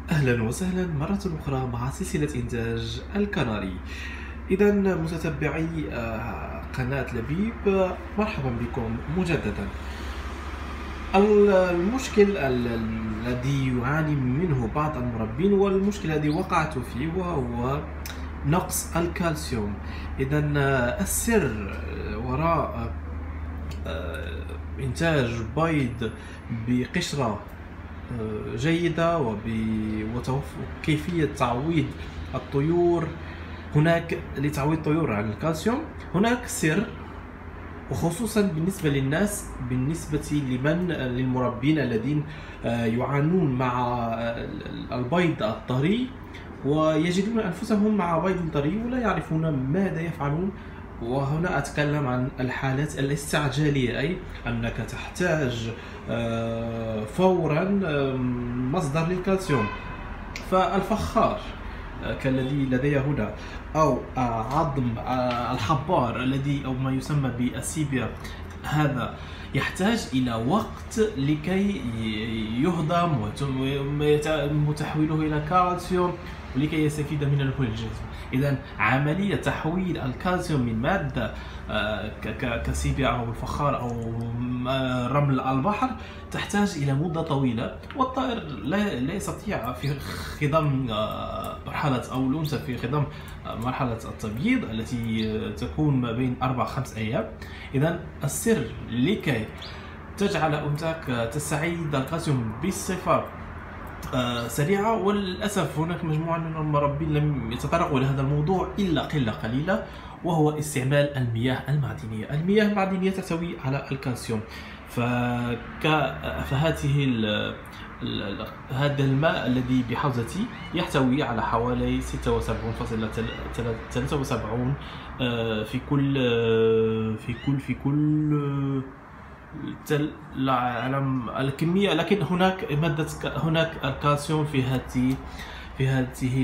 أهلا وسهلا مرة أخرى مع سلسلة إنتاج الكناري. إذا متتبعي قناة لبيب، مرحبا بكم مجددا. المشكل الذي يعاني منه بعض المربين والمشكل الذي وقعت فيه وهو نقص الكالسيوم. إذا السر وراء إنتاج بيض بقشرة جيدة وكيفية تعويض الطيور، هناك لتعويض الطيور عن الكالسيوم هناك سر، وخصوصا بالنسبة للناس، بالنسبة للمربين الذين يعانون مع البيض الطري ويجدون أنفسهم مع بيض طري ولا يعرفون ماذا يفعلون. وهنا أتكلم عن الحالات الاستعجالية، أي أنك تحتاج فورا مصدر للكالسيوم. فالفخار كالذي لدي هنا، أو عظم الحبار الذي أو ما يسمى بالسيبيا، هذا يحتاج إلى وقت لكي يهضم وتحويله إلى كالسيوم ولكي يستفيد منه الجسم. إذا عملية تحويل الكالسيوم من مادة كسيبيا أو الفخار أو رمل البحر تحتاج إلى مدة طويلة، والطائر لا يستطيع في خضم مرحلة أو الأنثى في خضم مرحلة التبييض التي تكون ما بين 4-5 أيام. إذا السر لكي تجعل أنثاك تستعيد الكالسيوم بصفة سريعة، وللأسف هناك مجموعة من المربين لم يتطرقوا لهذا الموضوع إلا قلة قليلة، وهو استعمال المياه المعدنية. المياه المعدنية تحتوي على الكالسيوم، هذا الماء الذي بحوزتي يحتوي على حوالي 76.73 في كل لا أعلم الكمية، لكن هناك هناك الكالسيوم في هذه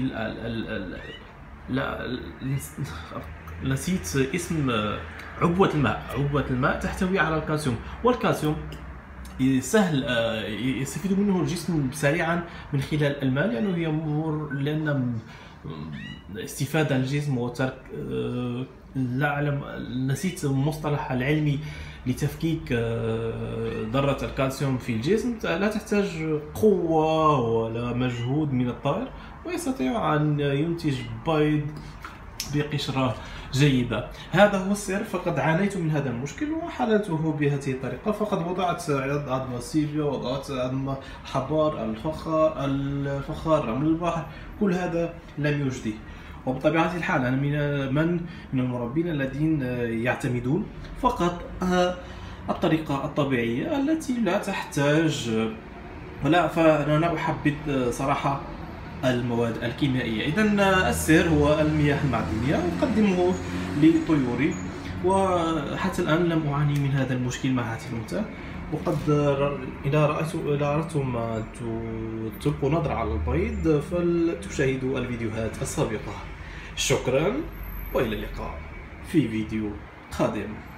لا نسيت اسم عبوة الماء تحتوي على الكالسيوم. والكالسيوم سهل يستفيد منه الجسم سريعا من خلال الماء، لأن استفادة الجسم وترك لا أعلم، نسيت المصطلح العلمي لتفكيك ذرة الكالسيوم في الجسم، لا تحتاج قوة ولا مجهود من الطائر، ويستطيع أن ينتج بيض بقشرة جيدة. هذا هو السر. فقد عانيت من هذا المشكل وحللته بهذه الطريقة. فقد وضعت عظم السيبيا، وضعت عظم حبار الفخار، رمل البحر، كل هذا لم يجدي. وبطبيعة الحال أنا من المربين الذين يعتمدون فقط الطريقة الطبيعية التي لا تحتاج فأنا أحبذ صراحة المواد الكيميائية. إذا السر هو المياه المعدنية، أقدمه لطيوري، وحتى الآن لم أعاني من هذا المشكل مع هذه الأنثى. وقد إذا أردتم تلقوا نظرة على البيض فلتشاهدوا الفيديوهات السابقة. شكرا، وإلى اللقاء في فيديو قادم.